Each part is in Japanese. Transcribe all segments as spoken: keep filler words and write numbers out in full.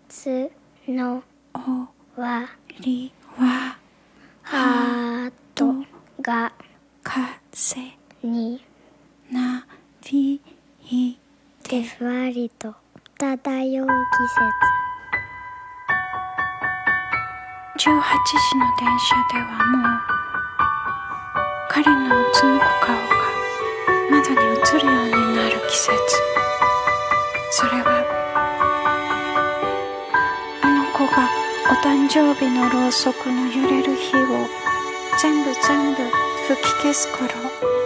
つの終わりはハートが風になびいてふわりと漂う季じゅうはちじの電車ではもう彼のうつむく顔が窓に映るようになる季節。それはあの子がお誕生日のろうそくの揺れる火を全部全部吹き消す頃、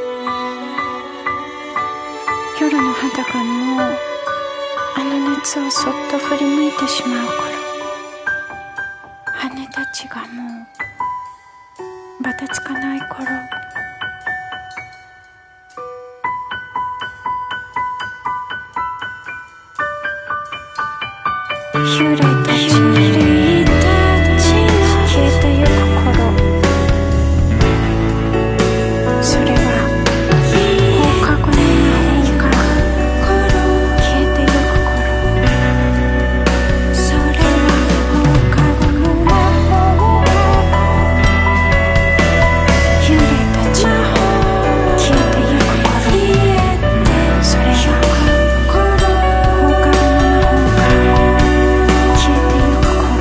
夜の肌がもうあの熱をそっと振り向いてしまう頃、羽たちがもうばたつかない頃、幽霊たちの消えてゆく頃、それは放課後の魔法が消えてゆく頃、それは放課後の魔法が幽霊たちが消えてゆく頃、それは放課後の魔法が消えてゆく頃。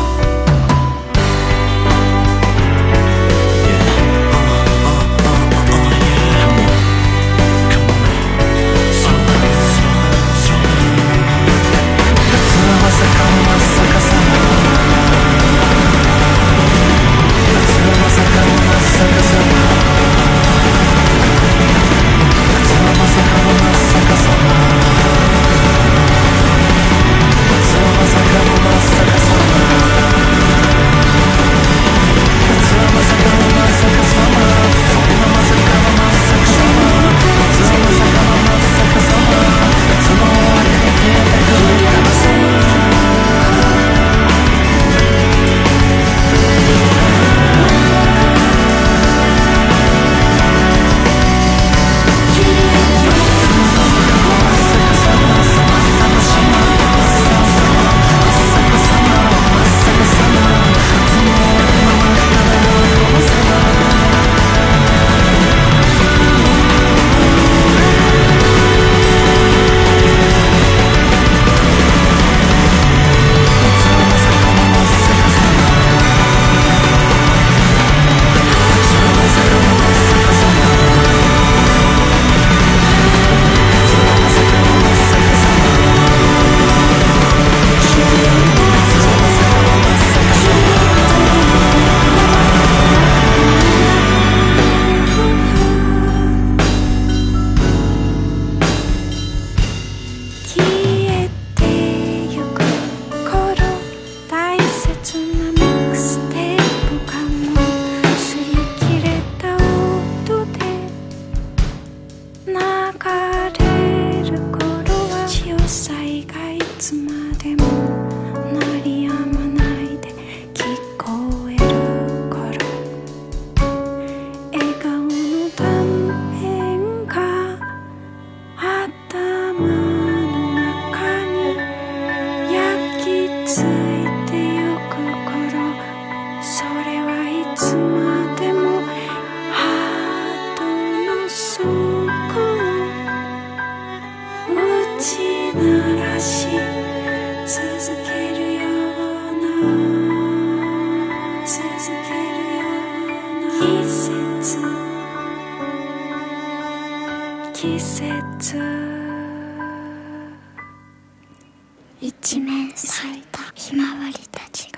季節一面咲いたひまわりたち